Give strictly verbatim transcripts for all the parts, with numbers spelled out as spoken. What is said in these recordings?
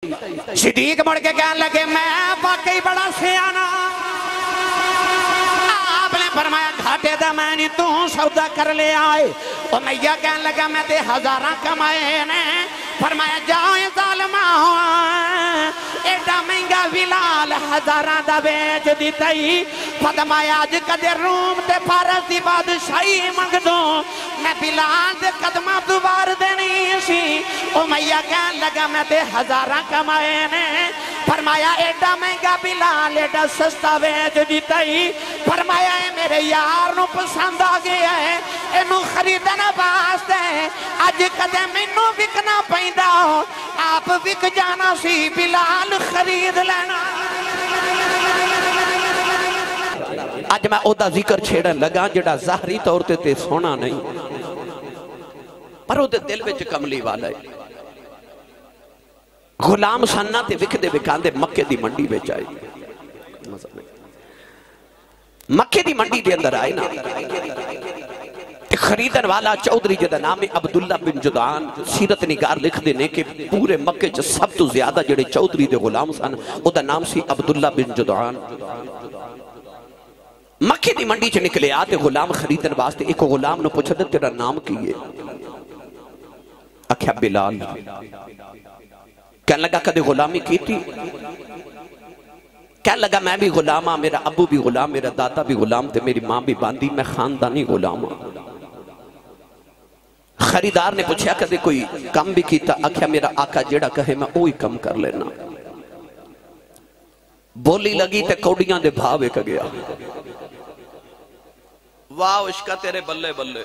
صدیق مڑ کے کہنے لگے میں واقعی بڑا سیانا آپ نے فرمایا گھاٹے دا میں نہیں تو سودا کر لے آئے امیہ کہنے لگا میں تے ہزاراں کمائے نے فرمایا جائے ظالمہ ہوا ایڈا مہنگا ویلال ہزاراں دا بیچ دیتا ہی فرمایا آج کدے روم تے فارس دی بادشاہی منگ دو میں بلال دے قدمہ دوبار دینی سی امیہ کہنے لگا میں تے ہزاراں کمائے نے فرمایا ایڈا مہنگا بلال ایڈا سستا بیچ دیتا ہی فرمایا اے میرے یار نو پسند آ گیا ہے انو خریدنا واسطے اج کدے مینوں وکنا پیندا آپ وک جانا سی بلال خرید لینا اج میں او دا ذکر چھیڑن لگا جڑا ظاہری طور تے تے سونا نہیں پر او دے دل وچ کملی والا ہے غلام سننا تے وک دے وکاندے مکے دی منڈی وچ آئی مکے دی منڈی دے اندر آئے نا خریدن والا چودری جدہ نام عبداللہ بن جدعان سیرت نگار لکھ دینے کہ پورے مکے جو سب تو زیادہ جڑے چودری دے غلام سن او دا نام سی عبداللہ بن جدعان مکے دی منڈی چ نکلے آتے غلام خریدن واسطے ایک غلام نے پوچھا دے تیرا نام کیے اکھیا بلال کہنے لگا کدے غلامی کی تھی کہنے لگا میں بھی غلام ہاں میرا ابو بھی غلام میرا دادا بھی غلام تھے میری ماں بھی باندھی میں خاندانی غلام ہوں خریدار نے پوچھا کدے کوئی کم بھی کیتا اکھیا میرا آقا جیڑا کہے میں اوہی کم کر لینا بولی لگی تے کوڑیاں دے بھاو ایک گیا واہ عشقہ تیرے بلے بلے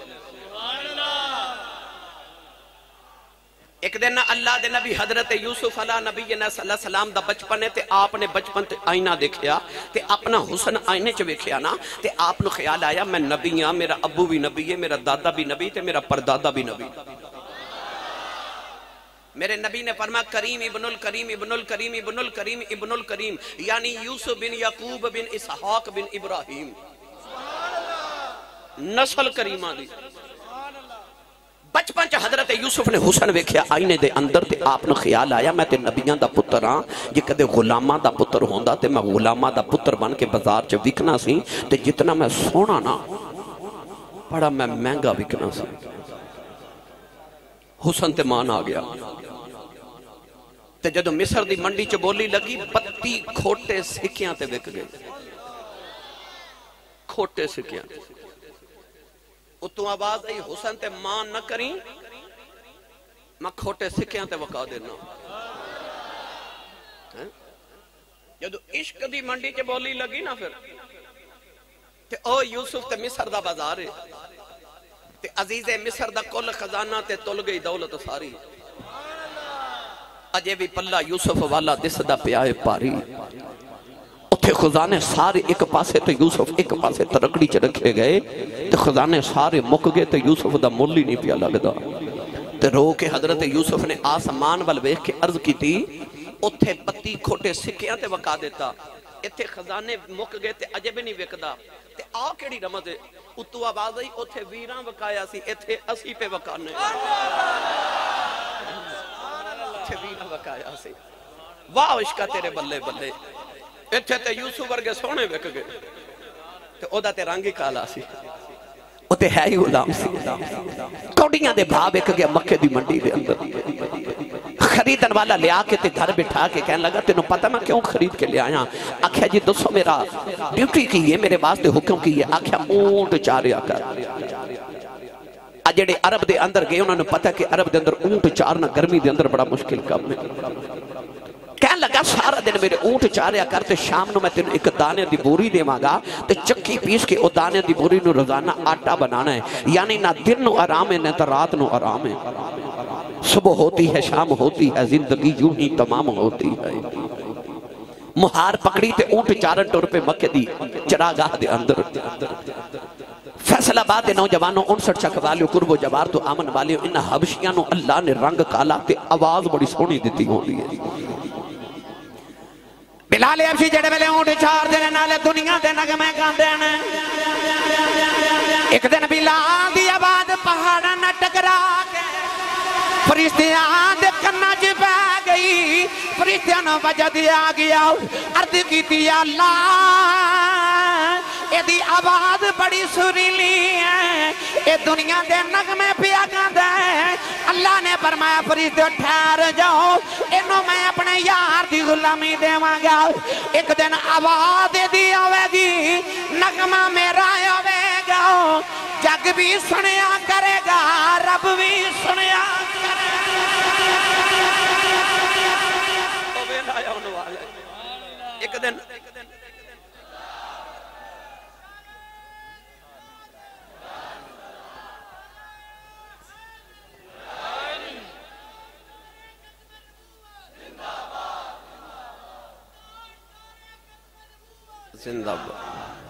ایک دن اللہ دے نبی حضرت یوسف علیہ نبی صلی اللہ علیہ وسلم دا بچپنے تے آپ نے بچپن تے آئینہ دیکھیا تے اپنا حسن آئینے چو دیکھیا نا تے آپ نے خیال آیا میں نبی ہاں میرا ابو بھی نبی ہے میرا دادا بھی نبی تے میرا پردادا بھی نبی میرے نبی نے فرمایا کریم ابن الکریم ابن الکریم ابن الکریم ابن الکریم یعنی یوسف بن یعقوب بن اسحاق بن ابراہیم نسل کریمہ دی بچپن چا حضرت یوسف نے حسن ویکھیا آئینے دے اندر تے آپ نے خیال آیا میں تے نبیان دا پتر ہاں یہ کدے غلامہ دا پتر ہوندا تے میں غلامہ دا پتر بن کے بازار چا وکنا سی تے جتنا میں سونا نا بڑا میں مہنگا وکنا سی حسن تے مان آ گیا تے جدو مصر دی منڈی چا بولی لگی بتی کھوٹے سکیاں تے وک گئے کھوٹے سکیاں تے اتو آواز آئی حسن تے مان نہ کریں میں کھوٹے سکیاں تے وقا دینا جدو عشق دی منڈی چے بولی لگی نا پھر تے او یوسف تے مصر دا بازار ہے تے عزیز مصر دا کل خزانہ تے تل گئی دولت ساری اجے بھی پلہ یوسف والا دس دا پیائے پاری اتھے خزانے سارے ایک پاسے تو یوسف ایک پاسے ترکڑی چ رکھے گئے تے خزانے سارے مک گئے تے یوسف دا مول ہی نہیں پیا لگدا تے رو کے حضرت یوسف نے آسمان وال ویکھ کے عرض کی تھی اتھے پتی کھوٹے سکیاں تے وکا دیتا اتھے خزانے مک گئے تے اجے بھی نہیں وکدا تے آ کیڑی رمز ہے اتو آواز آئی اتھے ویراں وکایا سی اتھے اسی پہ وکانے اتھے ویراں وکایا سی واہ عشقہ تیرے بلے بلے اتھے تے یوسف ورگے سونے وک گئے تے او دا تے رنگ ہی کالا سی او تے ہے ہی غلام سی کوڑیاں دے بھاو ایک گیا مکے دی منڈی دے اندر خریدن والا لیا کے تے گھر بٹھا کے کہنے لگا تینوں پتہ میں کیوں خرید کے لے آیا آکھیا جی دوسو میرا ڈیوٹی کی ہے میرے واسطے حکم کی ہے آکھیا اونٹ چاریا کر اجڑے عرب دے اندر گئے انہوں نے پتہ کہ عرب دے اندر اونٹ چارنا گرمی دے اندر بڑا مشکل کام ہے کہنے لگا سارا دن میرے اونٹ چاریا کرتے شام نو میں تینوں ایک دانے دی بوری دے مانگا تے چکی پیس کے او دانے دی بوری نو روزانہ آٹا بنانا ہے یعنی نہ دن نو آرام ہے نہ تو رات نو آرام ہے صبح ہوتی ہے شام ہوتی ہے زندگی یوں ہی تمام ہوتی ہے مہار پکڑی تے اونٹ چارن ٹور پہ مکے دی چراگاہ دے اندر فیصل آباد دے نوجوانوں انسٹھ چک والیو قرب و جوار تو آمن والیو انہ حبشیاں نو اللہ نے رنگ کالا تے آواز بڑی سونی دیتی ہو لی ہے بلال ابشی جڑے ملے اونٹ چار دینے نالے دنیا دے نگمے گاندے نے ایک دن بلال دی آواز پہاڑا نہ ٹکرا کے فرشتیاں دے کنہ چ پہ گئی فرشتیاں نو وجد آ گیا عرض کیتی اللہ اے دی آواز بڑی سریلی ہے اے دنیا دے نغمے پیا گاندا ہے اللہ نے فرمایا فرشتے ٹھہر جاؤ اینو میں اپنے یار دی غلامی دیواں گا ایک دن آواز دی آوے گی نغمہ میرا آوے گا جگ بھی سنیا کرے گا رب بھی سنیا کرے گا ایک دن زندہ باد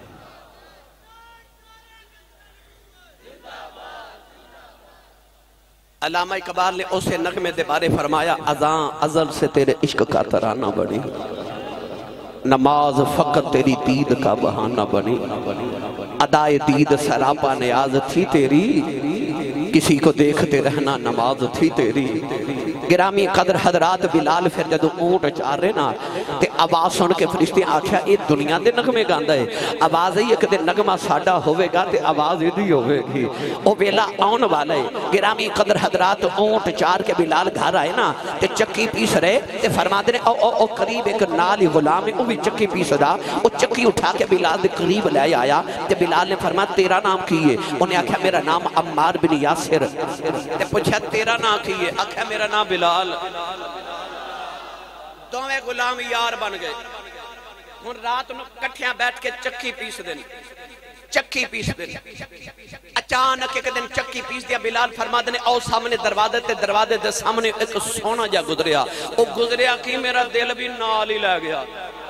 علامہ اقبال نے اسے نغمے دے بارے فرمایا ازاں ازل سے تیرے عشق کا ترانہ بنی نماز فقط تیری دید کا بہانہ بنی ادائے دید سراپا نیاز تھی تیری کسی کو دیکھتے رہنا نماز تھی تیری گرامی قدر حضرات بلال پھر جدو اونٹ چار رہے نا تے آواز سن کے فرشتے آکھیا اے دنیا دے نغمے گاندہ ہے آواز ہی ایک دے نغمہ ساڑا ہوئے گا تے آواز ہی دی ہوئے گی او ویلا آن والا ہے گرامی قدر حضرات اونٹ چار کے بلال گھر آئے نا تے چکی پیس رہے تے فرما دے او او او قریب ایک نالی غلام ہے او بھی چکی پیس دا او چکی اٹھا کے بلال دے قریب لے آیا تے بلال نے فرما تیرا نام کیے انہیں آکھیا میرا نام عمار بن یاسر تے پوچھا تیرا نام کیے آکھیا میرا نام بلال دوویں غلام یار بن گئے ہن رات نو کٹھیاں بیٹھ کے چکی پیس دینی چکی پیس دینی اچانک ایک دن چکی پیس دیا بلال فرما دینے او سامنے دروازے تے دروازے دے سامنے ایک سونا جا گزریا او گزریا کی میرا دل بھی نال ہی لے گیا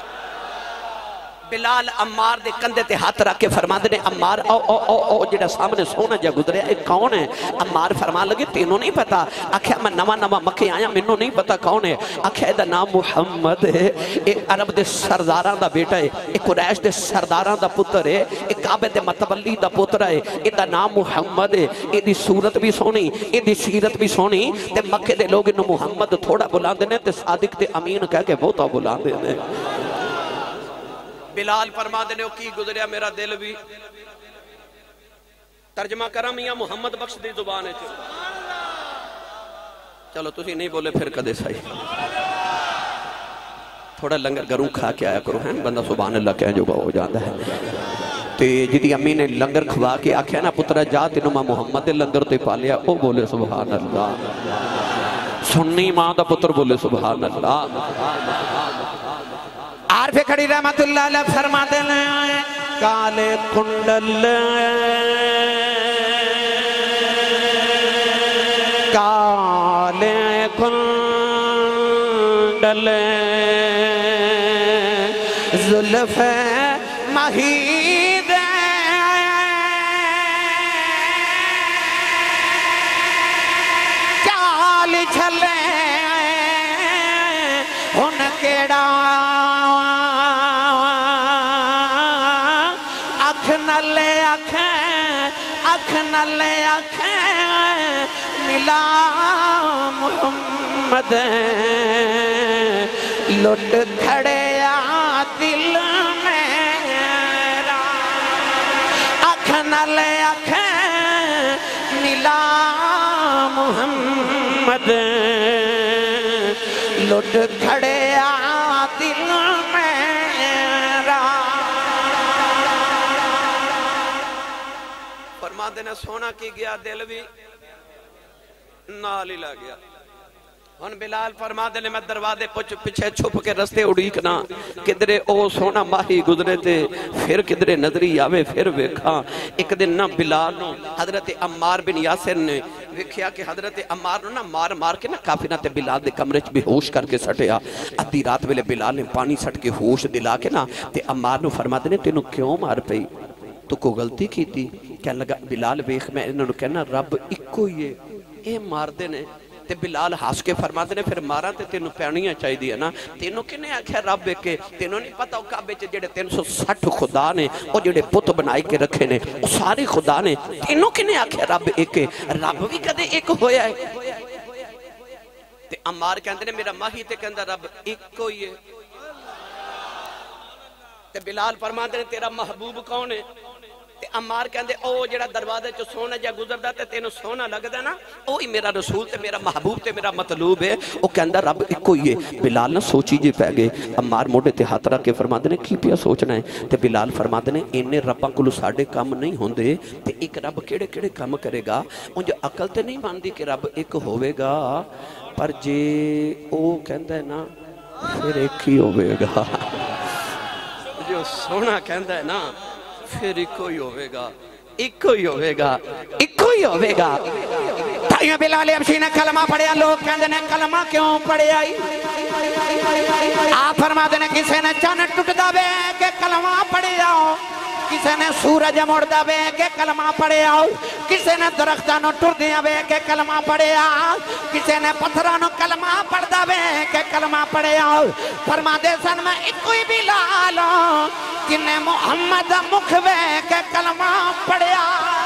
بلال عمار دے کندے تے ہاتھ رکھ کے فرما دینے عمار او او او او جڑا سامنے سونا جا گزریا ایک کون ہے عمار فرما لگے تینوں نہیں پتا آکھیا میں نوا نوا مکے آیا منوں نہیں پتا کون ہے آکھیا دا نام محمد ہے ایک عرب دے سرداراں دا بیٹا ہے ایک قریش دے سرداراں دا پتر ہے ایک کعبے دے متولی دا پتر ہے ایک دا نام محمد ہے ایک دی صورت بھی سونی ایک دی سیرت بھی سونی تے مکے دے لوگ انہوں محمد تھوڑا بلان دینے تے صادق تے امین کہہ کے بہتا بلان دینے بلال فرما دینے کی گزریا میرا دل بھی ترجمہ کرم یا محمد بخش دی زبان ہے چلو تسی نہیں بولے پھر کدے سائی تھوڑا لنگر گروں کھا کے آیا کرو ہیں بندہ سبحان اللہ کہہ جو ہو جاتا ہے تے جدی امی نے لنگر کھوا کے آکھیا نا پترہ جا تینوں ماں محمد لنگر تے پالیا او بولے سبحان اللہ سنی ماں دا پتر بولے سبحان اللہ عارف کھڑی رحمت اللہ علیہ فرما دلیں کالے کنڈل کالے کنڈل زلف مہید چال چھلے ان کیڑا نلے آنکھیں ملا محمد لٹ کھڑے آ دل میرا آنکھ نلے آنکھیں ملا محمد لٹ کھڑے آ دل میرا فرما دینے سونا کی گیا دل بھی نالی لگ گیا ہن بلال فرما دینے میں دروازے پچھے چھپ کے رستے اڑیکنا کدرے او سونا ماہی گزرے تھے پھر کدرے نظری آوے پھر ویکھا ایک دن نا بلال نو حضرت عمار بن یاسر نے ویکھیا کہ حضرت عمار نو نا مار مار کے نا کافی نا تے بلال دے کمرے چ بے ہوش کر کے سٹیا ادھی رات ویلے بلال نے پانی سٹ کے ہوش دلا کے نا تے عمار نو فرما دینے تینوں کیوں مار پئی تو کو غلطی کی تھی کہنے لگا بلال بیخ میں انہوں نے کہنا رب اکو یہ اے مار دینے تے بلال ہاس کے فرما دینے پھر مارا تے تینوں پیانیاں چاہی دیا نا تینوں کنے آکھے رب ایکے تینوں نہیں پتا وہ کعبے چے جڑے تین سو سٹھ خدا نے وہ جڑے پت بنائی کے رکھے نے وہ سارے خدا نے تینوں کنے آکھے رب ایکے رب بھی کدے ایک ہویا ہے تے عمار کہندے نے میرا ماہی تے کہندا رب ایک کوئی ہے تے بلال فرماندے نے تیرا محبوب کون ہے تے عمار کہندے او جڑا دروازے چ سونا جا گزردا تے تینوں سونا لگدا نا اوہی میرا رسول تے میرا محبوب تے میرا مطلوب ہے او کہندا رب ایک کوئی ہے بلال نہ سوچی جے پے گئے عمار موڈے تے ہاتھ رکھ کے فرماندے نے کی پیا سوچنا ہے تے بلال فرماندے نے اینے رباں کولو ساڈے کام نہیں ہوندے تے ایک رب کیڑے کیڑے کام کرے گا اونج عقل تے نہیں ماندی کہ رب ایک ہوے گا پر جے او کہندا ہے نا پھر ایک ہی ہوے گا جو سونا کہندا ہے نا پھر ایک ہی ہوے گا ایک ہی ہوے گا ایک ہی ہوے گا تائیں بلال حبشی نے کلمہ پڑھیا لوگ کہندے نے کلمہ کیوں پڑھیا آپ فرماتے نے کسے نے چن ٹٹدا وے کہ کلمہ پڑھیا کسے نے سورج مڑدا وے کہ کلمہ پڑھیا کسے نے درختاں نو ٹردیاں وے کہ کلمہ پڑھیا کسے نے پتھراں نو کلمہ پڑھدا وے کہ کلمہ پڑھیا فرماتے سن میں ایک ہی بلال کنے محمد مکھ وے کہ کلمہ پڑھیا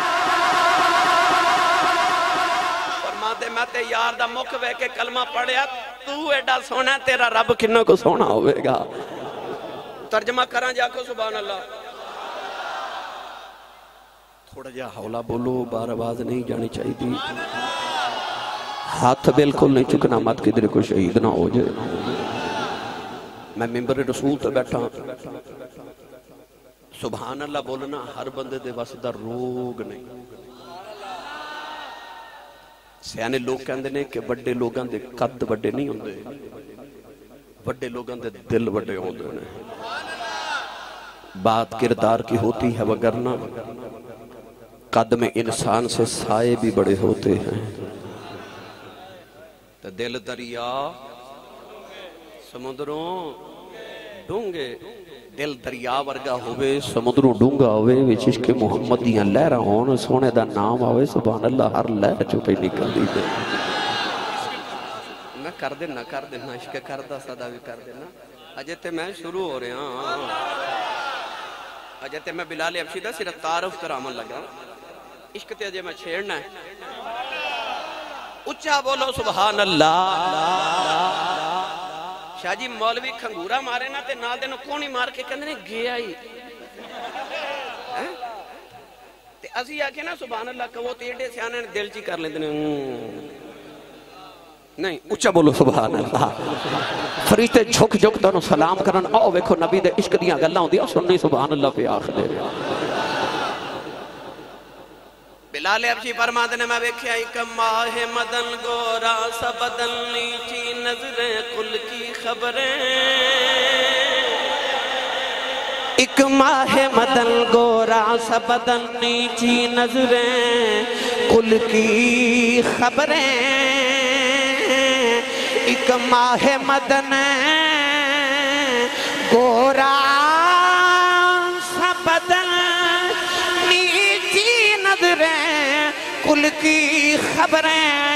فرماتے میں تے یار دا مکھ وے کہ کلمہ پڑھیا تو ایڈا سونا تیرا رب کنوں کو سونا ہوئے گا ترجمہ کران جا کو سبحان اللہ تھوڑا جا حولا بولو بار آواز نہیں جانی چاہی دی ہاتھ بالکل نہیں چکنا مت کدھر کو شہید نہ ہو جائے میں ممبر رسول تو بیٹھا سبحان اللہ بولنا ہر بندے دے واسدہ روگ نہیں سیانے لوگ کہندے نے کہ بڑے لوگاں دے قد بڑے نہیں ہوندے بڑے لوگاں دے دل بڑے ہوندے نے بات کردار کی ہوتی ہے وگرنہ قد میں انسان سے سائے بھی بڑے ہوتے ہیں تو دل دریا سمندروں ڈونگے دل دریا ورگا ہوئے سمندروں ڈونگا ہوئے وچ عشق محمد دیاں لہراں ہون سونے دا نام آوے سبحان اللہ ہر لہر چوپے نکل دی دے نہ کر دے نہ کر دے نہ عشق کردہ صدا بھی کر دے نا اجے تے میں شروع ہو رہے ہاں اجے تے میں بلال حبشی دا صرف تعارف کرامن لگا عشق تے اجے میں چھیڑنا ہے اچھا بولو سبحان اللہ شاہ جی مولوی کھنگورا مارے نا تے نال دے نو کونی مار کے کہندے نے گیا ہی تے اسی آکے نا سبحان اللہ کہو تے ایڈے سیانے نے دل چی کر لیندے نے نہیں اچھا بولو سبحان اللہ فرشتے جھک جھک دونوں سلام کرن آؤ ویکھو نبی دے عشق دیاں گلاں ہوندیاں سننی سبحان اللہ پہ آخر دے بلال حبشی فرماتے نے میں ویکھیا ایک ماہ مدن گورا سا بدل نیچی نظریں کل کی خبریں ایک ماہ مدن گورا سا بدل نیچی نظریں کل کی خبریں ایک ماہ مدن گورا سا بدل نیچی نظریں کل کی خبریں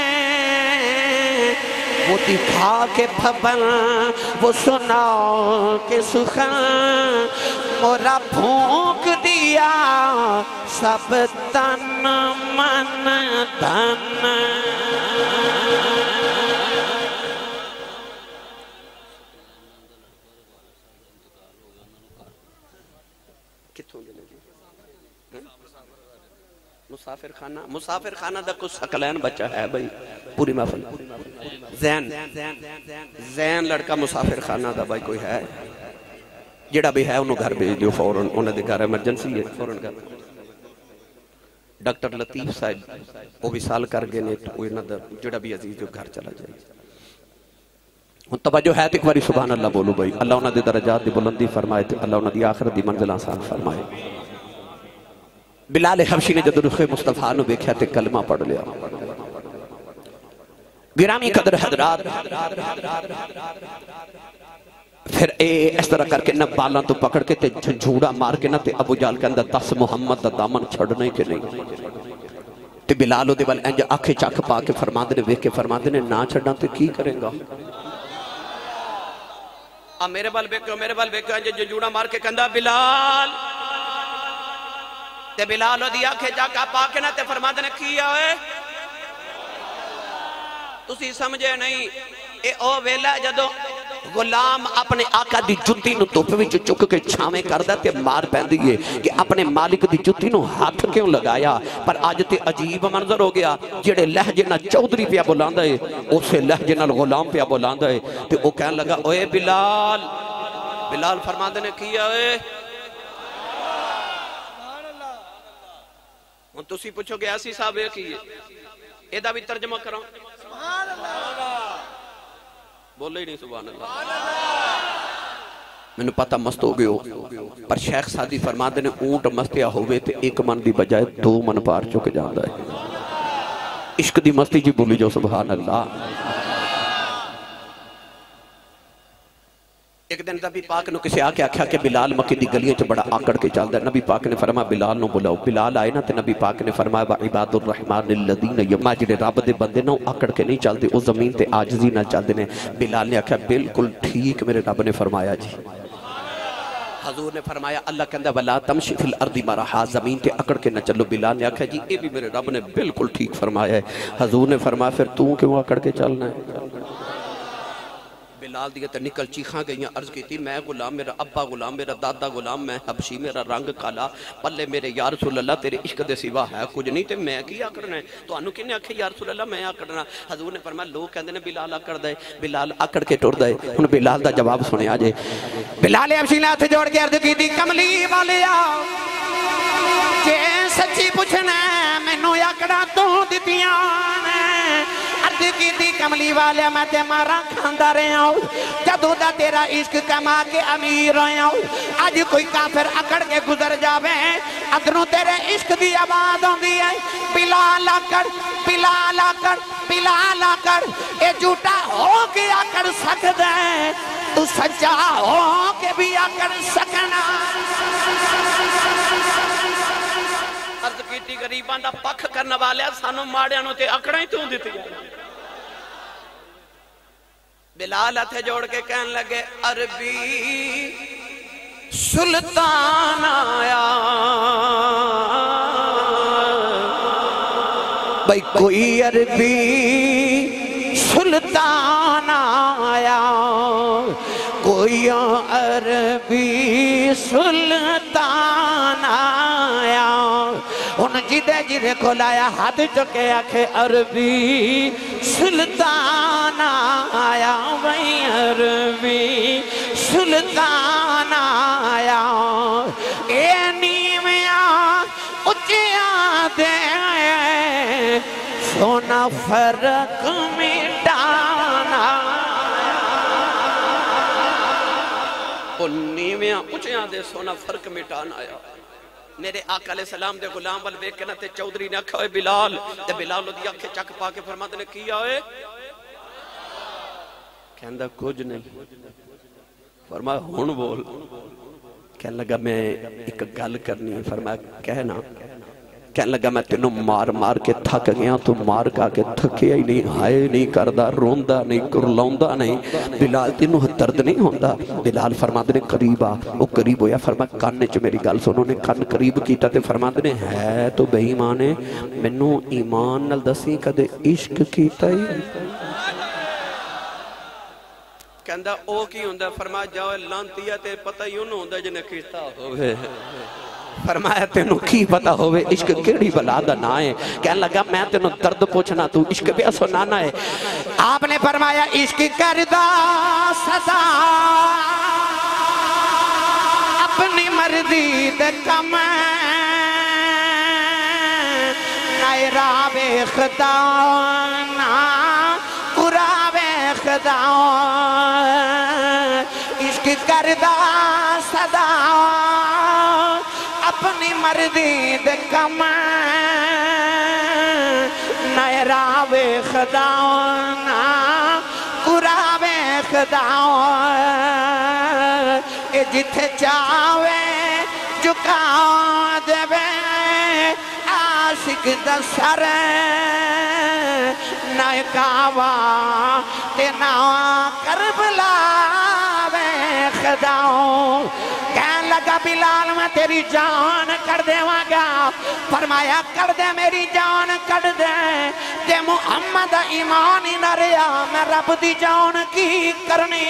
وہ دکھا کے پھبن وہ سنا کے سخن مورا پھونک دیا سب تن من دھن کتوں دے لگی مسافر خانہ مسافر خانہ دا کچھ سکلین بچہ ہے بھئی پوری محفل زین زین لڑکا مسافر خانہ دا بھائی کوئی ہے جڑا بھی ہے انہوں گھر بھیج دیو فوراں انہوں دے گھر ایمرجنسی ہے فوراں گھر ڈاکٹر لطیف صاحب وہ بھی سال کر گئے نے کوئی نہ جڑا بھی عزیز جو گھر چلا جائے توجہ ہے تک باری سبحان اللہ بولو بھائی اللہ انہوں دے درجات دی بلندی فرمائے تھے اللہ انہوں دی آخرت دی منزل آسان فرمائے بلال حبشی نے جد رخ مصطفیٰ نو بیکھیا تے کلمہ پڑھ لیا گرامی قدر حضرات پھر اے اس طرح کر کے نہ بالاں تو پکڑ کے تے جھوڑا مار کے نہ تے ابو جال کے اندر دس محمد دا دامن چھڑنے کے نہیں تے بلالو دے بل انجا آنکھیں چاک پا کے فرماندے نے ویک کے فرماندے نے نہ چھڑنا تے کی کریں گا آ میرے بال بیکو میرے بال بیکو انجا جھوڑا مار کے کندہ بلال تے بلالو دی آنکھیں چاک پا کے نہ تے فرماندے نے کیا ہے تسی سمجھے نہیں اے او ویلا جدو غلام اپنے آقا دی جتی نو توپے وچ چک کے چھاویں کردہ تے مار پہن دیئے کہ اپنے مالک دی جتی نو ہاتھ کیوں لگایا. پر آج تے عجیب منظر ہو گیا جڑے لہجے نہ چودری پیا بلاندہ ہے اسے لہجے نہ غلام پیا بلاندہ ہے. تے او کہنے لگا اوے بلال بلال فرماندے نے کیا ہے ہن تسی پوچھو گے ایسی صاحب ہے کی اے دا بھی ترجمہ کراں سبحان اللہ بولے ہی نہیں سبحان اللہ. میں نے پتہ مست ہو گئے ہو پر شیخ سادی فرماندے نے اونٹ مستیا ہوئے تے ایک من دی بجائے دو من پار چکے جاندہ ہے. عشق دی مستی جی بولی جو سبحان اللہ. ایک دن نبی پاک نے کسی آکے آکھا کہ بلال مکہ دی گلیاں چ بڑا آکڑ کے چل دا. نبی پاک نے فرمایا بلال نو بلاؤ. بلال آئے نا تے نبی پاک نے فرمایا وعباد الرحمن الذین یما جڑے رب دے بندے نو آکڑ کے نہیں چل دے او زمین تے عاجزی نہ چل دے نے. بلال نے آکھا بالکل ٹھیک میرے رب نے فرمایا جی. حضور نے فرمایا اللہ کہندہ وَلَا تَمْشِ فِي الْأَرْضِ مَرَحَا زمین تے اکڑ کے نہ چلو. بلال نے آکھا جی اے بھی میرے رب نے بالکل ٹھیک فرمایا ہے. حضور نے فرمایا پھر تو کیوں اکڑ کے چلنا ہے. بلال دیگے تے نکل چیخاں گئیاں عرض کی تھی میں غلام میرا ابا غلام میرا دادا غلام میں حبشی میرا رنگ کالا پلے میرے یا رسول اللہ تیرے عشق دے سوا ہے کچھ نہیں تے میں کی آکڑنا ہے. تو انہوں کی نے آکھے یا رسول اللہ میں آکڑنا. حضور نے فرمایا لوگ کہندے نے بلال آکڑ دے. بلال آکڑ کے ٹور دے. انہوں بلال دا جواب سنے آجے. بلال حبشی نے ہاتھ جوڑ کے عرض کی تھی کملی والیا جے سچی پوچھنا مینوں آکڑا تو دتیاں عرض کی تھی کملی والے میں تے مارا کھاندہ رہے ہوں جدو دا تیرا عشق کما کے امیر رہے ہوں. آج کوئی کافر اکڑ کے گزر جاوے ادنوں تیرے عشق دی آباد ہوں دی ہے. بلال آکڑ بلال آکڑ بلال آکڑ اے جھوٹا ہو کے آکڑ سکتا ہے تو سچا ہو کے بھی آکڑ سکنا. عرض کیتی غریبان دا پکھ کرنے والے سانو ماڑیاں تے اکڑاں ہی تو دیتی ہے. بلال ہتھے جوڑ کے کہنے لگے عربی سلطان آیا بھئی کوئی عربی سلطان آیا کوئی عربی سلطان آیا. ان جدے جدے کو لایا ہاتھ چکے آکھے عربی سلطان آیا بھئی عربی سلطان آیا. اے نیمیاں اچیاں دے سونا فرق مٹانا. ان نیمیاں اچیاں دے سونا فرق مٹانا آیا. میرے آقا علیہ السلام دے غلام وال ویکھ کے نہ تے چودری نے آکھا ہوئے بلال تے بلال دی آنکھیں چک پا کے فرماتے نے کیا ہوئے کہندہ کچھ نہیں. فرمایا ہون بول. کہنے لگا میں ایک گل کرنی ہے. فرمایا کہنا. کہنے لگا میں تینوں مار مار کے تھک گیا تو مار کا کے تھکیا ہی نہیں ہائے نہیں کردہ روندہ نہیں کرلاؤندہ نہیں. بلال تینوں درد نہیں ہوندہ. بلال فرماتے نے قریب آ. وہ قریب ہویا فرمایا کاننے چ میری گل سنوں نے کان قریب کیتا تے فرماتے نے ہے تو بے ایمانے منوں ایمان نال دسی کدے عشق کیتا ہی. کہندہ او کی ہوندہ. فرمایا جاؤ لانتیہ تے پتہ ہی انہوں ہوندہ جنہیں کیتا ہوئے. فرمایا تینوں کی پتا ہوئے عشق کیڑی بلا دا نہ ہے. کہنے لگا میں تینوں درد پوچھنا تو عشق پہ سنانا ہے. آپ نے فرمایا عشق کردہ سزا اپنی مرضی دے کم نائے راوے خدا نا قراوے خدا. عشق کردہ سزا اپنی مرضی دے کم نائے راوے خدا نا قراوے خدا. اے جتھے چاہوے جھکا دے عاشق دا سر نائے کعبہ تے نا کربلا وے خدا. کہنے لگا بلال میں تیری جان کر دے گا. فرمایا کر دے میری جان کر دے تے محمد ایمان ہی نہ رہا میں رب دی جان کی کرنی.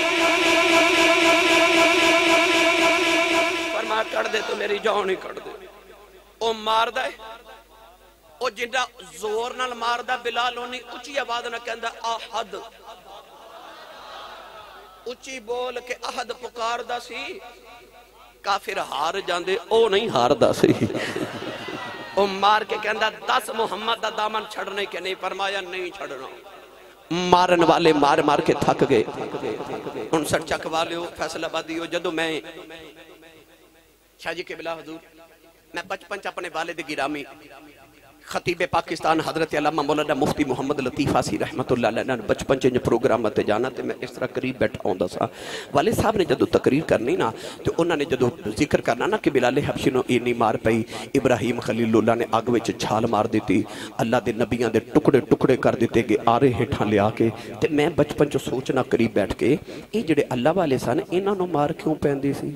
فرمایا کر دے تو میری جان ہی کر دے. او مار دے او جنہا زور نال مار دا بلال ہونی اچھی آواز نہ کہندہ احد اچھی بول کے احد پکار دا سی کافر ہار جاندے او نہیں ہار دا سی. او مار کے کہندہ دس محمد دا دامن چھڑنے کے نہیں. فرمایا نہیں چھڑنا. مارن والے مار مار کے تھک گئے. ان سر چک والے ہو فیصلہ بادی ہو. جدو میں شاہ جی کے بلا حضور میں بچپن چا اپنے والد گرامی خطیب پاکستان حضرت علامہ مولانا مفتی محمد لطیف آسی رحمت اللہ علیہ نے بچپن چنج پروگرام تے جانا تے میں اس طرح قریب بیٹھا ہوں دا سا. والد صاحب نے جدو تقریر کرنی نا تو انہوں نے جدو ذکر کرنا نا کہ بلال حبشی نو اینی مار پئی ابراہیم خلیل اللہ نے آگ وچ چھال مار دیتی اللہ دے نبیان دے ٹکڑے ٹکڑے کر دیتے گے آرے ہٹھاں لیا کے. تے میں بچپن چو سوچنا قریب بیٹھ کے یہ جڑے اللہ والے سان انہاں نو مار کیوں پہن دی سی.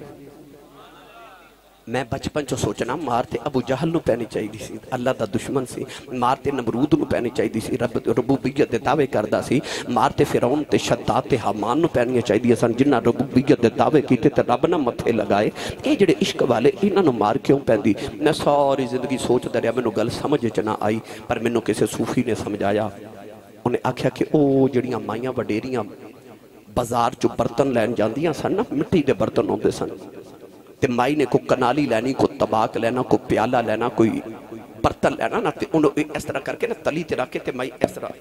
میں بچپن چو سوچنا مارتے ابو جہل نو پہنی چاہی دی سی اللہ دا دشمن سی. مارتے نمرود نو پہنی چاہی دی سی رب ربوبیت دے دعوے کردہ سی. مارتے فرعون تے شداد تے حامان نو پہنی چاہی دی سن جنہ ربوبیت دے دعوے کیتے تے رب نہ متھے لگائے. اے جڑے عشق والے انہاں نو مار کیوں پہن دی. میں ساری زندگی سوچ دریا میں نو گل سمجھ چنا آئی پر میں نو کسے صوفی نے سمجھایا. انہیں آکھیا کہ او جڑیاں مائیاں وڈیریاں بازار چو برتن لین جاندیاں سن نا مٹی دے برتن ہوندے سن تے مائی نے کو کنالی لینی کو طباق لینا کو پیالہ لینا کوئی برتن لینا نا تے انہوں اس طرح کر کے نا تلی تے رکھے تے مائی اس طرح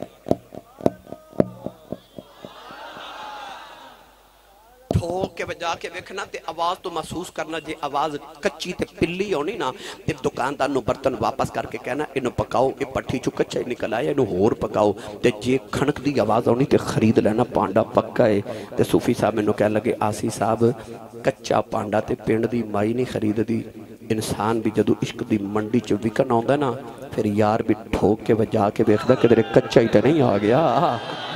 ٹھوک کے بجا کے ویکھنا تے آواز تو محسوس کرنا جے آواز کچی تے پلی ہونی نا تے دکاندار نو برتن واپس کر کے کہنا انہوں پکاؤ یہ پٹھی چو کچا ہی نکل آیا انہوں ہور پکاؤ تے جے کھنک دی آواز ہونی تے خرید لینا پانڈا پکا ہے. تے صوفی صاحب میں نو کہہ لگے آسی صاحب کچا پانڈا تے پینڈ دی مائی نہیں خرید دی. انسان بھی جدو عشق دی منڈی چو وکن آؤں دا نا پھر یار بھی ٹھوک کے وجا کے بیخ دا کہ درے کچا ہی تے نہیں آ گیا.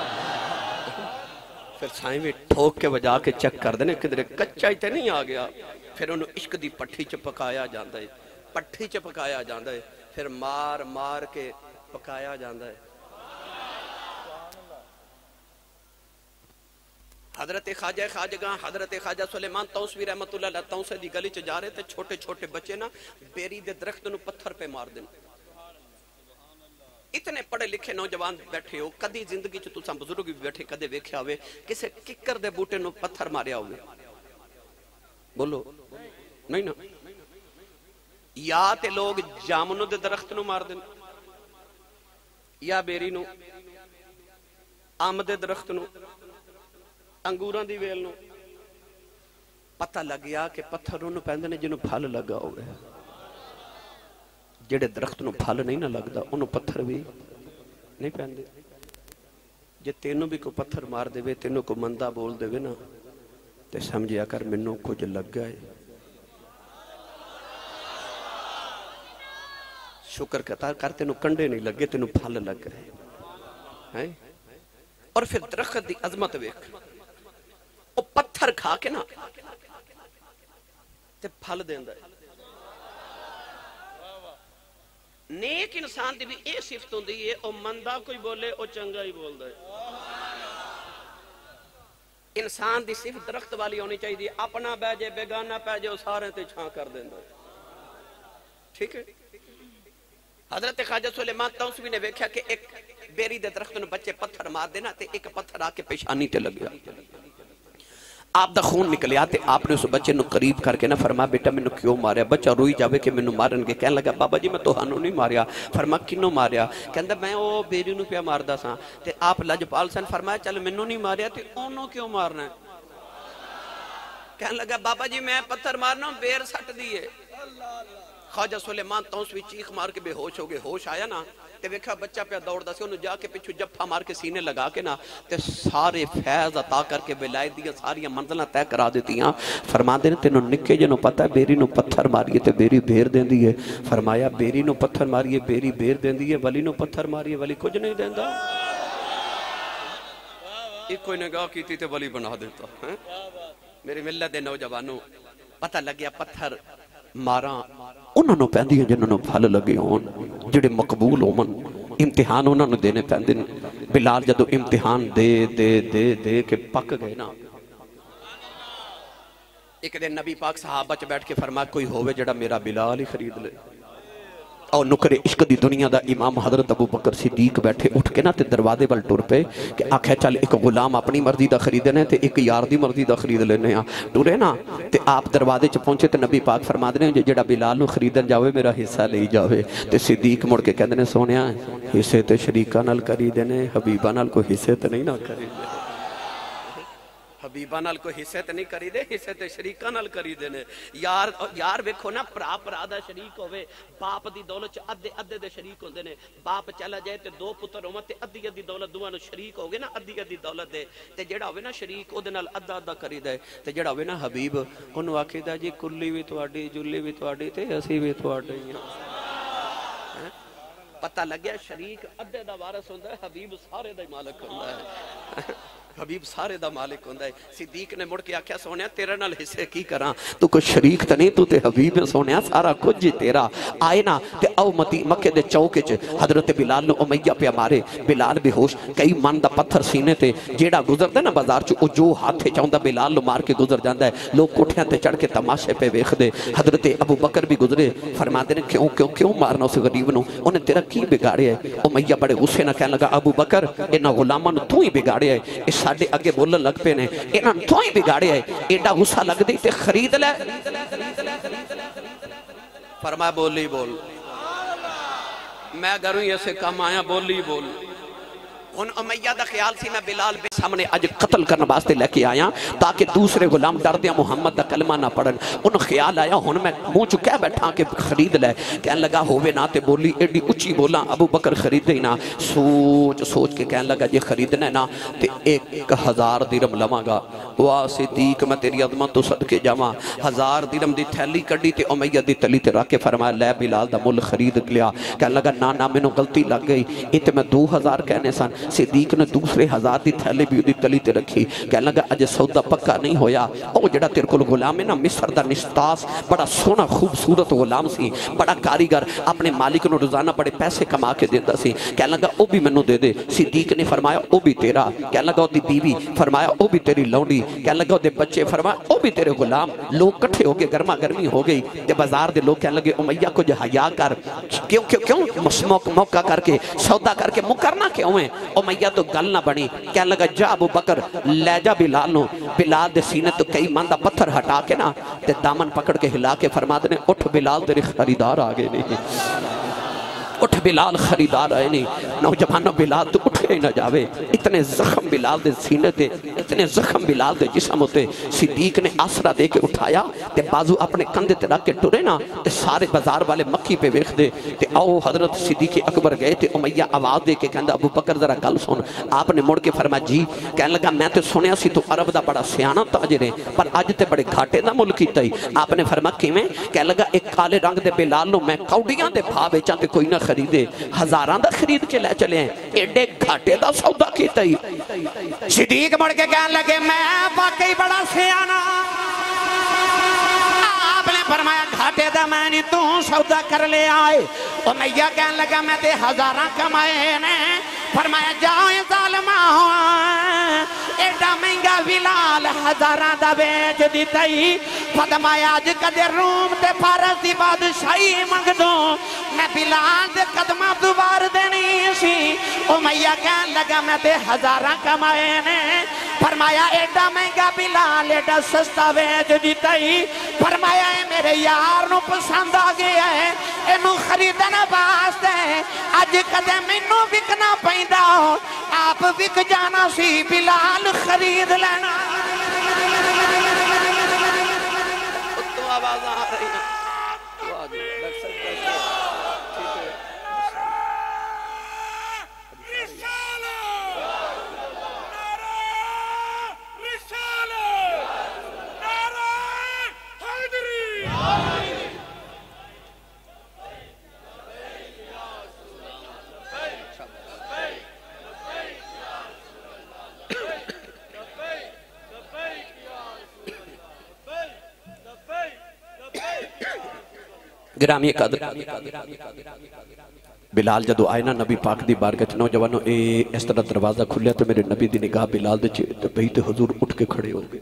پھر سائیں میں ٹھوک کے وجا کے چیک کر دینے کہ درے کچا ہی تے نہیں آ گیا. پھر انہوں عشق دی پٹھی چ پکایا جاندہ ہے پٹھی چ پکایا جاندہ ہے پھر مار مار کے پکایا جاندہ ہے. حضرت خواجہ خواجگاں حضرت خواجہ سلیمان توسوی رحمت اللہ اللہ توسے دی گلی چ جا رہے تھے. چھوٹے چھوٹے بچے نا بیری دے درخت نو پتھر پہ مار دیں. اتنے پڑھے لکھے نوجوان بیٹھے ہو کدی زندگی چ تساں بزرگ بھی بیٹھے کدے ویکھیا ہوئے کسے ککر دے بوٹے نو پتھر ماریا ہوئے بولو نہیں نا. یا تے لوگ جامنو دے درخت نو مار دیں یا بیری نو آم دے درخت نو انگوراں دی ویل نو. پتہ لگ گیا کہ پتھر انہوں پہندے نے جنہوں پھل لگا ہوئے جڑے درخت نو پھل نہیں نہ لگدا انہوں پتھر بھی نہیں پہندے. جے تینوں بھی کو پتھر مار دے وے تینوں کو مندہ بول دے وے نا تے سمجھیا کر منوں کچھ لگ گئے. شکر کتار کر تینوں کنڈے نہیں لگے تینوں پھل لگ گئے. اور پھر درخت دی عظمت ویکھ او پتھر کھا کے نا تے پھل دیندا ہے. نیک انسان دی بھی اے صفت ہوندی ہے او مندہ کوئی بولے او چنگا ہی بولدا ہے. انسان دی صفت درخت والی ہونی چاہیے اپنا بہ جے بیگانہ پہ جے او سارے تے چھاں کر دیندا ہے. ٹھیک ہے. حضرت خواجہ سلیمان توسوی نے ویکھیا کہ ایک بیری دے درخت نو بچے پتھر مار دینا تے ایک پتھر آ کے پیشانی تے لگ گیا. آپ دا خون نکلے آتے آپ نے اس بچے نو قریب کر کے نہ فرما بیٹا میں نو کیوں ماریا. بچہ روئی جاوے کہ میں نو مارن کے کہنے لگا بابا جی میں تو ہنو نہیں ماریا. فرما کنو ماریا کہندہ میں او بیری نو پیا ماردہ ساں تے آپ لجپال سن فرمایا چل میں نو نہیں ماریا تے اونوں کیوں مارنا ہے. کہنے لگا بابا جی میں پتھر مارنا ہوں بیر سٹ دیئے. خواجہ سلیمان توسوی چیخ مار کے بے ہوش ہو گئے. ہوش آیا نا تے ویکھا بچہ پہ دوڑ دا سی انہوں جا کے پچھو جفا مار کے سینے لگا کے نا تے سارے فیض عطا کر کے ولایت دیا ساری منزلیں طے کرا دیتی ہیں. فرما دے تینوں نکے جنوں پتہ ہے بیری نو پتھر ماریے تے بیری بھیر دین دی ہے. فرمایا بیری نو پتھر ماریے بیری بھیر دین دی ہے ولی نو پتھر ماریے ولی کچھ نہیں دیندا. ایک کوئی نگاہ کیتی تے ولی بنا دیتا. میری ملت دے نوجوانوں پتہ لگیا پتھر مارا انہوں نے پہندی ہیں جنہوں نے پھل لگے ہون جڑے مقبول ہومن امتحان انہوں نے دینے پہندے بلال جدو امتحان دے دے دے دے کے پک گئے نا ایک دن نبی پاک صحابہ چ بیٹھ کے فرمایا کوئی ہوئے جڑا میرا بلال ہی خرید لے اور نکرے عشق دی دنیا دا امام حضرت ابو بکر صدیق بیٹھے اٹھ کے نا تے دروازے وال ٹر پے کہ آکھے چل ایک غلام اپنی مرضی دا خریدنے تے ایک یار دی مرضی دا خرید لینے ہاں ٹرے نا تے آپ دروازے چ پہنچے تے نبی پاک فرما دے نے جڑا بلال نو خریدن جاوے میرا حصہ لے جاوے تے صدیق مڑ کے کہندے نے سونیا حصے تے شریکاں نال کری دینے حبیباں نال کوئی حصے تے نہیں نہ کری دے حبیبہ نال کوئی حصے تے نہیں کری دے حصے تے شریکہ نال کری دینے یار یار ویکھو نا پرا پرا دا شریک ہوئے باپ دی دولت چ ادھے ادھے دے شریک ہوندے نے باپ چلا جائے تے دو پتر ہون تے ادھی ادھی دولت دوواں نو شریک ہوگے نا ادھی ادھی دولت دے تے جڑا ہوئے نا شریک او دے نال ادھا ادھا کری دے تے جڑا ہوئے نا حبیب اونوں آکھیدا جی کلی وی تواڈی جلی وی تواڈی تے اسی وی تواڈے ہاں پتہ لگیا شریک ادھے دا وارث ہوندا ہے حبیب سارے دا مالک ہوندا ہے حبیب سارے دا مالک ہوندہ ہے صدیق نے مڑ کے آکھیا سونیا تیرے نال حصے کی کراں تو کوئی شریک تا نہیں تو تے حبیب میں سونیا سارا کچھ جی تیرا آئے نا تے او مکہ دے چوکے چ حضرت بلال نے امیہ پہ مارے بلال بے ہوش کئی من دا پتھر سینے تے جیڑا گزر دے نا بازار چ او جو ہاتھے چاہندا بلال نو مار کے گزر جاندا ہے لوگ کوٹھیاں تے چڑھ کے تماشے پہ ویکھ دے حضرت ابو بکر بھی گزرے فرماتے نے کیوں کیوں کیوں مارنا اس غریب نو انہیں تیرا کی بگاڑے ہے امیہ بڑے غصے نہ کہنے لگا ابو بکر انہاں غلاماں نو تو ہی بگاڑے ہے اس ساڑھے اگے بولن لگ پے نے انہاں تو ہی بگاڑے ہے ایڈا غصہ لگ دی تے خرید لے فرمایا بولی بول میں گھروں ایسے کام آیا بولی بول ان امیہ دا خیال سی میں بلال بے سامنے اج قتل کرنا باستے لے کے آیا تاکہ دوسرے غلام ڈر دیا محمد دا کلمہ نہ پڑھن ان خیال آیا ہن میں منہ چکے بیٹھا کہ خرید لے کہنے لگا ہووے نہ تے بولی ایڈی اچھی بولا ابو بکر خرید ہی نہ سوچ سوچ کے کہنے لگا یہ خریدنا ہے نا تے ایک ہزار درم لواں گا واہ صدیق میں تیری عظمت تو صدقے جاواں ہزار درم دی تھیلی کڈی تے امیہ دی تلی تے رکھ کے فرمایا لے بلال دا مل خرید لیا کہنے لگا نا نا مینوں غلطی لگ گئی اتے میں دو ہزار کہنے سن صدیق نے دوسرے ہزار دی تھیلی بھی دی تلی تے رکھی کہنے لگا اجے سودا پکا نہیں ہویا او جڑا تیرے کول غلام ہے نا مصر دا نشتاس بڑا سونا خوبصورت غلام سی بڑا کاریگر اپنے مالک نو روزانہ بڑے پیسے کما کے دیندا سی کہنے لگا او بھی مینوں دے دے صدیق نے فرمایا او بھی تیرا کہنے لگا او دی بیوی فرمایا او بھی تیری لونڈی کہنے لگا او دے بچے فرمایا او بھی تیرے غلام لوگ کٹھے ہو گئے گرما گرمی ہو گئی تے بازار دے لوگ کہنے لگے امیہ کو جو حیا کر کیوں کیوں کیوں موقع کر کے سودا کر کے مکرنا کیوں ہے امیہ تو گل نہ بنی کہنے لگا جا ابو بکر لے جا بلال نو بلال دے سینے تو کئی ماندہ پتھر ہٹا کے نا تے دامن پکڑ کے ہلا کے فرما دے اٹھ بلال تیرے خریدار آگے نہیں اٹھ بلال خریدار آئے نہیں نوجوانوں بلال تو اٹھے نہ جاوے اتنے زخم بلال دے سینے تے اتنے زخم بلال دے جسم ہوتے صدیق نے آسرہ دے کے اٹھایا تے بازو اپنے کندھے تے رکھ کے ٹرے نا تے سارے بازار والے مکی پہ ویکھ دے تے آؤ حضرت صدیق اکبر گئے تے امیہ آواز دے کے کہندا ابو بکر ذرا گل سن آپ نے مڑ کے فرمایا جی کہنے لگا میں تے سنیا سی تو عرب دا بڑا سیانا تاجر ہے پر اج تے بڑے گھاٹے دا ملک کیتا ہی آپ نے فرمایا کیویں کہنے لگا ایک کالے رنگ دے بلال نو میں کوڈیاں دے بھا ویچاں تے کوئی نہ خریدے ہزاراں دا خرید کے لے چلے ہیں ایڈے گھاٹے دا سودا کیتا ہی صدیق مڑ کے کہنے لگے میں واقعی بڑا سیانا آپ نے فرمایا گھاٹے دا میں نہیں تو سودا کر لے آئے امیہ کہنے لگا میں تے ہزاراں کمائے نے فرمایا جائے ظالمہ ایڈا مہنگا بلال ہزاراں دا بیچ دیتا ہی فرمایا آج کدے روم تے فارس دی بادشاہی منگ دوں میں بلال دے قدمہ دوبار دینی سی امیہ کہنے لگا میں تے ہزاراں کمائے نے فرمایا ایڈا مہنگا بلال ایڈا سستا بیچ دیتا ہی فرمایا اے میرے یار نو پسند آ گیا ہے انہوں خریدنا واسطے اج کدے مینوں وکنا پیندا ہو آپ وک جانا سی بلال خرید لینا تو آواز آ رہی ہے گرامی قدر بلال جدو آئے نا نبی پاک دی بارگاہ چ نوجوانوں اے اس طرح دروازہ کھلیا تو میرے نبی دی نگاہ بلال دے چہرے پہ تے حضور اٹھ کے کھڑے ہو گئے.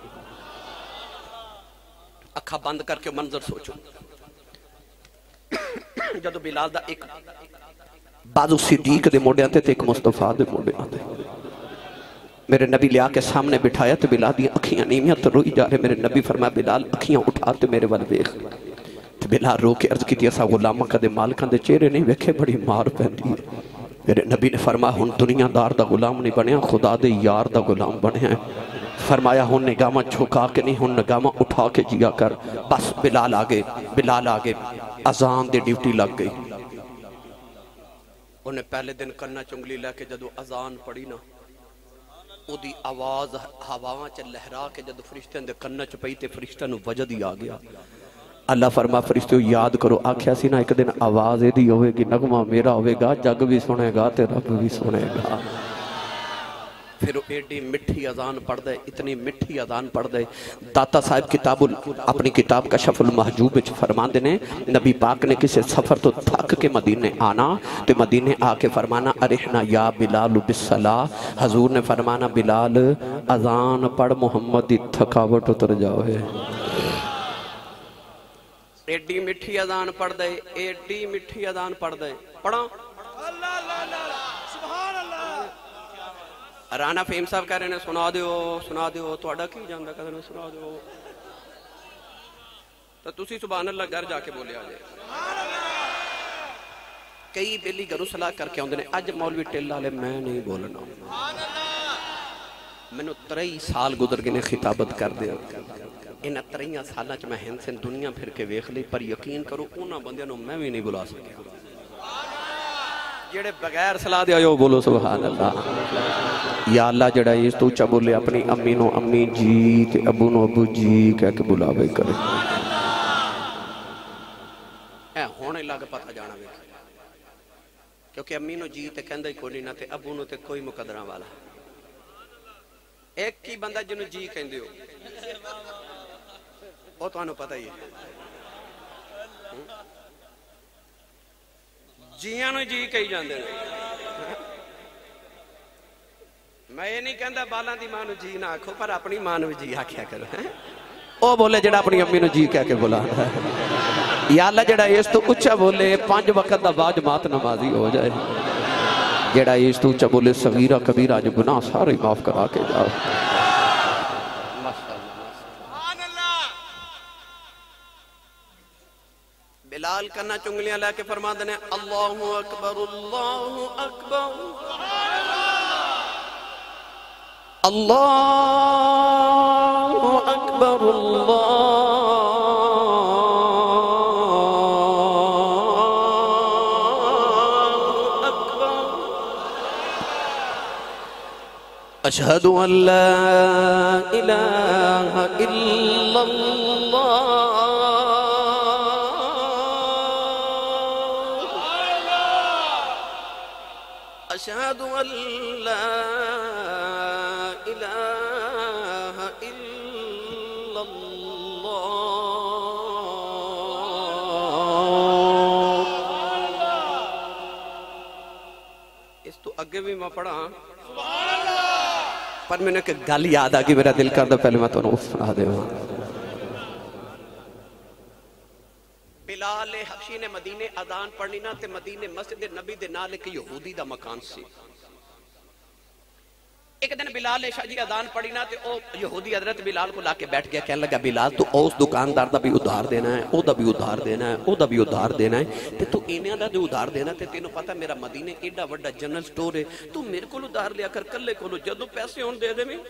اکھا بند کر کے منظر سوچو. جدو بلال دا ایک بازو صدیق دے موڑے آتے تھے ایک مصطفیٰ دے موڑے آتے میرے نبی لیا کے سامنے بٹھایا تو بلال دی اکھیاں نیمیاں تو روئی جا رہے. میرے نبی فرمایا بلال اکھیاں اٹھاتے میرے والے ویخ. تو بلال رو کے عرض کی تھی ایسا غلامہ کا دے مالکان دے چہرے نہیں ویکھے بڑی مار پہنی ہے. میرے نبی نے فرمایا ہن دنیا دار دا غلام نہیں بنیا خدا دے یار دا غلام بنیا ہے. فرمایا ہن نگامہ جھکا کے نہیں ہن نگامہ اٹھا کے جیا کر. بس بلال آگے بلال آگے اذان دے ڈیوٹی لگ گئی. انہیں پہلے دن کرنا چنگلی لے کے جدو اذان پڑی نا او دی آواز ہواواں چ لہرا کے جدو فرشتے دے کرنا چ پئی تے فرشتہ نو وجد ہی آ گیا. اللہ فرما فرشتوں یاد کرو آکھیا سی نا ایک دن آواز ایدی ہوئے گی نغمہ میرا ہوئے گا جگ بھی سنے گا تے رب بھی سنے گا. پھر ایڈی مٹھی اذان پڑھ دے اتنی مٹھی اذان پڑھ دے. داتا صاحب کتاب اپنی کتاب کشف المحجوب وچ فرمان دینے نبی پاک نے کسی سفر تو تھک کے مدینے آنا تو مدینے آ کے فرمانا ارحنا یا بلال بالصلاة. حضور نے فرمانا بلال اذان پڑھ محمد دی تھکاوٹ اتر جاؤ ہے. ایڈی مٹھی اذان پڑھ دے ایڈی مٹھی اذان پڑھ دے. پڑھا اللہ اللہ سبحان اللہ. رانا فیم صاحب کہہ رہے ہیں سنا دیو سنا دیو تو اڈا کی جاندہ کہہ رہے ہیں سنا دیو تو تسی سبحان اللہ گھر جا کے بولے آجے. کئی بیلی گھروں صلاح کر کے آندے نے اج مولوی ٹیلہ لے میں نہیں بولنا. میں نے ترئی سال گزر گئے خطابت کر دیا. انہ ترئیاں سالہ چ میں ہند سے دنیا پھر کے ویخ لی پر یقین کرو انہ بندیاں نو میں بھی نہیں بلا سکیا. جڑے بغیر صلاح دیا یو بولو سبحان اللہ. یا اللہ جڑا یہ تو چا بولے اپنی امی نو امی جی تے ابو نو ابو جی کہہ کے بلا بھائی کرے. اے ہونے لگ پتہ جانا بھی کیونکہ امی نو جی تے کہندہ ہی کوئی نہیں نہ تے ابو نو تے کوئی مقدرہ والا. ایک کی بندہ جنہوں جی کہندے ہو وہ تو انہوں پتہ ہی ہے جیاں نو جی کہی جاندے ہیں. میں یہ نہیں کہندہ بالاں دی ماں نو جی نہ آکھو پر اپنی ماں نو جی آکھیا کرو. او بولے جڑا اپنی امی نو جی کہہ کے بولا. یا اللہ جڑا اس تو اچھا بولے پانچ وقت دا باج مات نمازی ہو جائے. جڑا اس تو اچھا بولے صغیرہ کبیرہ جو گناہ سارے معاف کرا کے جاؤ. بلال کرنا چنگلیاں لے کے فرما دینے اللہ اکبر اللہ اکبر اللہ اکبر اللہ اکبر اشہد ان لا الہ الا اللہ اشہد ان لا الہ الا اللہ. اس تو اگے بھی میں پڑھا پر میں نے کہ گل یاد آگی میرا دل کردہ پہلے میں تو انہوں سنا دے ہوں. بلال حبشی نے مدینے اذان پڑھنی نا تے مدینے مسجد نبی دے نال ایک یہودی دا مکان سی. ایک دن بلال شاہ جی اذان پڑھی نا تے او یہودی حضرت بلال کو لا کے بیٹھ گیا کہنے لگا بلال تو اس دکاندار دا بھی ادھار دینا ہے او دا بھی ادھار دینا ہے او دا بھی ادھار دینا ہے تے تو انہاں دا جو ادھار دینا تے تینوں پتہ میرا مدینے ایڈا وڈا جنرل سٹور ہے تو میرے کو ادھار لیا کر کلے کو جدوں پیسے ہون دے دے میں.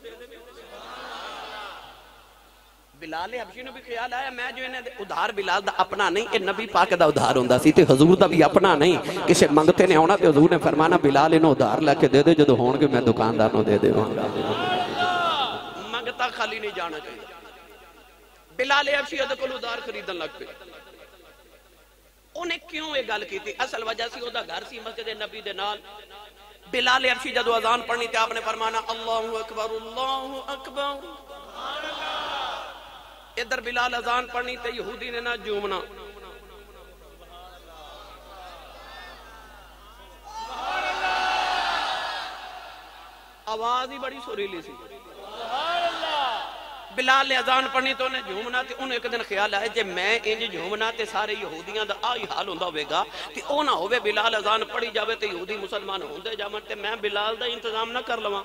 بلال حبشی نے بھی خیال آیا میں جو انہیں ادھار بلال دا اپنا نہیں اے نبی پاک دا ادھار ہوندہ سی تے حضور دا بھی اپنا نہیں کسے منگتے نے ہونا تے حضور نے فرمانا بلال انہوں ادھار لے کے دے دے جدو ہون کے میں دکاندار نو دے دے منگتا خالی نہیں جانا چاہیے. بلال حبشی ادھے کو ادھار خریدن لگ پہ انہیں کیوں یہ گل کی تھی اصل وجہ سی ادھا گھر سی مسجد نبی دے نال. بلال حبشی جدو اذان پڑھنی تے آپ نے فرمانا اللہ اکبر اللہ اکبر. ادھر بلال اذان پڑھنی تے یہودی نے نہ جومنا آواز ہی بڑی سریلی سی. بلال نے اذان پڑھنی تو انہیں جھومنا تے انہیں ایک دن خیال آئے جے میں انج جھومنا تے سارے یہودیاں دا آئی حال ہوندہ ہوئے گا تے او نہ ہوئے بلال اذان پڑھی جاوے تے یہودی مسلمان ہوندے جاوے تے میں بلال دا انتظام نہ کر لواں.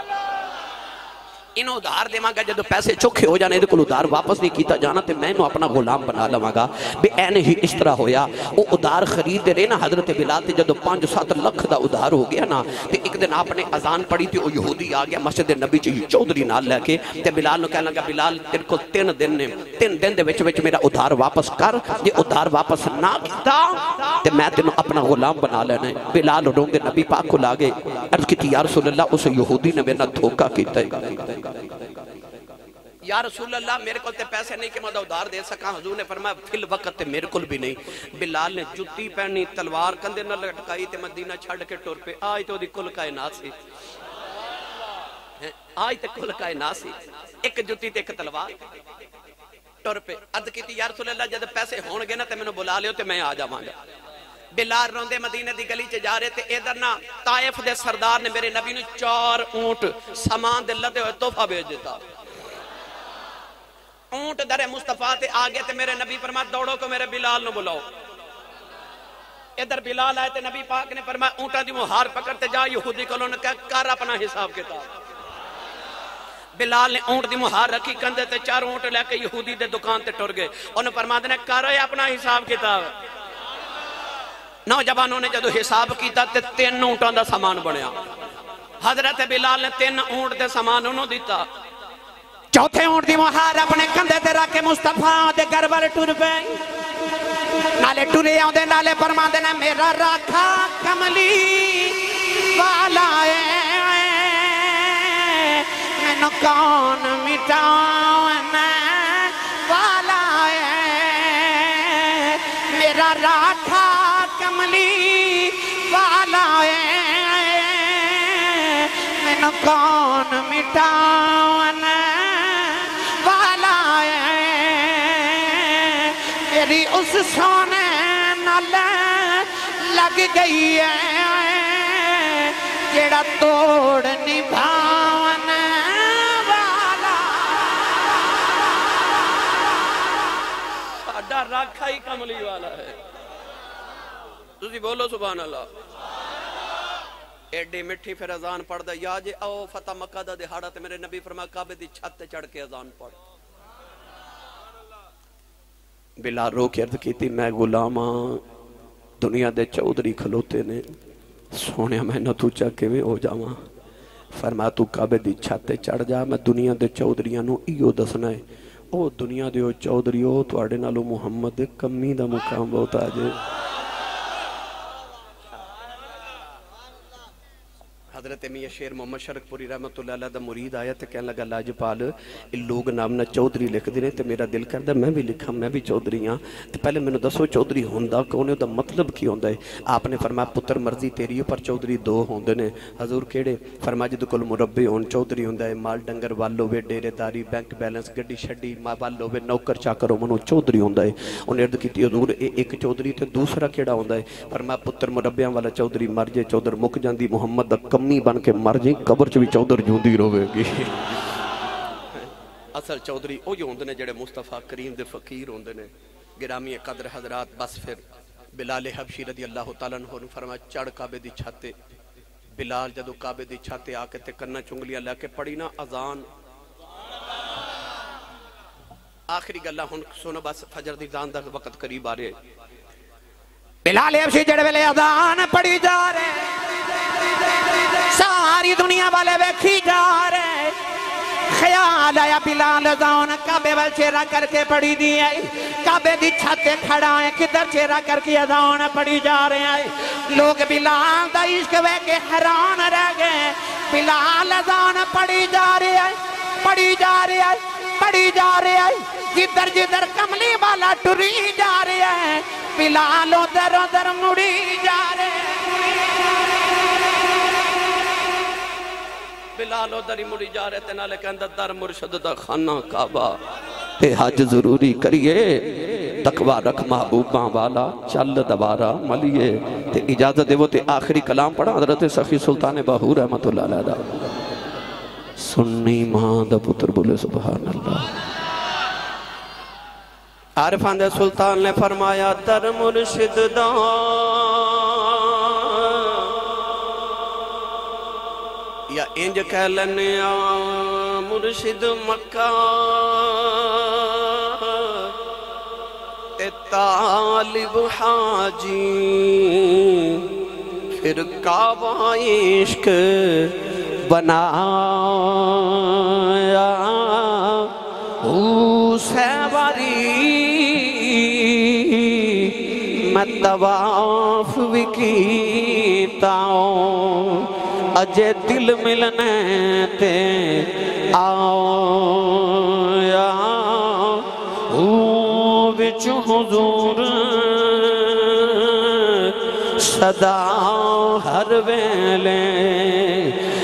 انہوں ادھار دے مانگا جدو پیسے چوکھے ہو جانے دے کل ادھار واپس نہیں کیتا جانا تے میں انہوں اپنا غلام بنا لواں بے این ہی اس طرح ہویا. وہ ادھار خرید دے رہے نا حضرت بلال تے جدو پانچ سات لکھ دا ادھار ہو گیا نا تے ایک دن آپ نے اذان پڑھی تے وہ یہودی آ گیا مسجد نبی چاہیے چودری نال لے کے تے بلال نے کہنے لگا بلال تیرے کو تین دن نے تین دن دے وچ وچ میرا ادھار واپس کر جے ادھار واپس نہ کیتا تے میں تینوں اپنا غلام بنا لینا ہے. بلال روندے نبی پاک کو لاگے عرض کی یا رسول اللہ اس یہودی نے میرا دھوکہ کیتا ہے. یا رسول اللہ میرے کو تے پیسے نہیں کہ میں ادھار دے سکا. حضور نے فرمایا فی الوقت تے میرے کل بھی نہیں. بلال نے جتی پہنی تلوار کندے نہ لٹکائی تے مدینہ چھڑ کے ٹور پہ آئی تو دی کل کائنات سی آئی تے کل کائنات سی ایک جتی تے ایک تلوار ٹور پہ عرض کی تھی یا رسول اللہ جب پیسے ہون گے نا تے میں نے بلا لیو تے میں آ جاواں گا. بلال روندے مدینہ دی گلی چ جا رہے تے ادھر نا طائف دے سردار نے میرے نبی نے چار اونٹ سامان دے لدے ہوئے تحفہ بھیج دیتا. اونٹ در مصطفیٰ تے آگے تے میرے نبی فرمایا دوڑو کو میرے بلال نو بلاؤ. ادھر بلال آئے تے نبی پاک نے فرمایا اونٹا دی مہار پکڑتے جا یہودی کو انہوں نے کہا کر اپنا حساب کتاب. بلال نے اونٹ دی مہار رکھی کندے تے چار اونٹ لے کے یہودی دے دکان تے ٹر گئے. انہوں فرمایا نے کر اپنا حساب کتاب. نوجوانوں نے جدو حساب کیتا تے تین اونٹوں دا سامان بنیا. حضرت بلال نے تین اونٹ دے سامان انہوں دیتا. چوتھے اونٹ دی مہار اپنے کندھے تے رکھ کے مصطفیٰ دے گھر والے ٹر پے نالے ٹرے آندے نالے فرماندے نے میرا راکھا کملی والا ہے مینوں کون مٹاون والا ہے میرا راکھا کملی والا ہے مینوں کون مٹاون میری اس سونے نال لگ گئی ہے جیڑا توڑ نبھاون والا ساڈا راکھا ہی کملی والا ہے. تسی بولو سبحان اللہ. ایڈی مٹھی پھر اذان پڑھ دا یا جے او فتح مکہ دا دہاڑا تے میرے نبی فرمایا کعبے دی چھت تے چڑھ کے اذان پڑھ. بلال رو کے عرض کی تھی میں غلاماں دنیا دے چودری کھلوتے نے سونے میں نہ تو چاکے میں ہو جاواں. فرمایا تو کعبے دی چھتے چڑھ جا میں دنیا دے چودریاں نو ایو دسنا ہے او دنیا دے چودریو تو آڑے نالو محمد کمی دا مقام بہت آجے. حضرت میاں شیر محمد شرک پوری رحمت اللہ علیہ دا مرید آیا تے کہنے لگا لاجپال لوگ نامنا چودری لکھ دینے تے میرا دل کردہ میں بھی لکھا میں بھی چودری ہاں تے پہلے میں نے دسو چودری ہوندہ کونے دا مطلب کی ہوندہ ہے. آپ نے فرمایا پتر مرضی تیری ہے پر چودری دو ہوندے نے. حضور کیڑے فرمایا جدو کل مربی ہون چودری ہوندہ ہے مال ڈنگر والو وے ڈیرے داری بینک بیلنس گڑی شڑی والو وے نوکر چاکر منو چودری ہوندہ ہے. انہیں ارد کیتی حضور ایک چودری تے دوسرا کیڑا ہوندہ ہے. فرمایا پتر مربیاں والا چودری مر جے چودر مک جاندی محمد دا کمی بن کے مر جائیں قبر چوی چودر جوندی روے گی. اصل چودری او جو ہوندے نے جڑے مصطفیٰ کریم دے فقیر ہوندے نے. گرامی قدر حضرات بس پھر بلال حبشی رضی اللہ تعالیٰ عنہ نے فرمایا چڑھ کعبے دی چھتے. بلال جدو کعبے دی چھتے آ کے تے کنہ چنگلیاں لے کے پڑھی نا اذان آخری گلہ ہن سنو بس فجر دی اذان دا وقت قریب آ رہے. بلال حبشی جڑے ویلے اذان پڑھی جا رہے ساری دنیا والے ویکھی جا رہے. خیال آیا بلال اذان کعبے وال چہرہ کر کے پڑھی دی ہے کعبے دی چھتے کھڑا ہے کدھر چہرہ کر کے اذان پڑھی جا رہے ہیں. لوگ بلال دا عشق وے کے حیران رہ گئے. بلال اذان پڑھی جا رہے ہیں پڑھی جا رہے ہیں پڑھی جا رہے ہیں جدھر جدھر کملی والا ٹری جا رہے ہیں بلال ادھر ادھر مڑی جا رہے ہیں. بلال ادھر ہی مڑی جا رہے تھے نالے کے اندر در مرشد دا خانہ کعبہ تے حج ضروری کریے تقوی رکھ محبوباں والا چل دوبارہ ملیے تے اجازت دے وہ تے آخری کلام پڑھا حضرت سخی سلطان باہور رحمت اللہ علیہ. سنی ماں دا پتر بولے سبحان اللہ۔ عارفان دے سلطان نے فرمایا در مرشد دا یا انج کہہ لنیا مرشد مکہ تے طالب حاجی پھر کعبہ عشق بنایا او سیواری میں طواف بھی کیتا ہوں اجے دل ملنے تے آیا او بچ حضور صدا ہر ویلے